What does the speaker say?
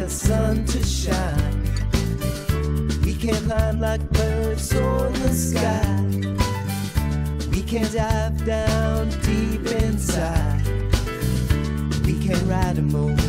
the sun to shine. We can climb like birds toward the sky. We can dive down deep inside. We can ride a moon